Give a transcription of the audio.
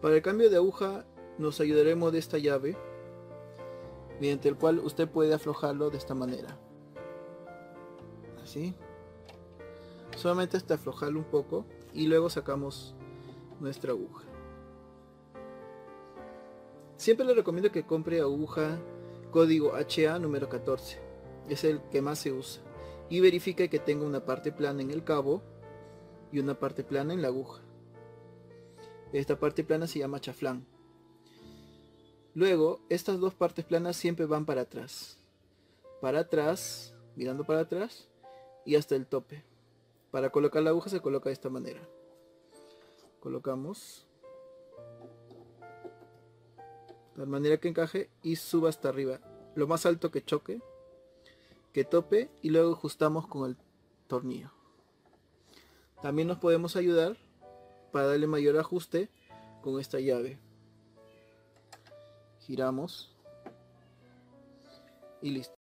Para el cambio de aguja nos ayudaremos de esta llave, mediante el cual usted puede aflojarlo de esta manera. Así. Solamente hasta aflojarlo un poco y luego sacamos nuestra aguja. Siempre le recomiendo que compre aguja código HA número 14. Es el que más se usa. Y verifique que tenga una parte plana en el cabo y una parte plana en la aguja. Esta parte plana se llama chaflán. Luego, estas dos partes planas siempre van para atrás, mirando para atrás y hasta el tope. Para colocar la aguja se coloca de esta manera. Colocamos de manera que encaje y suba hasta arriba, lo más alto que choque, que tope, y luego ajustamos con el tornillo. También nos podemos ayudar para darle mayor ajuste con esta llave. Giramos y listo.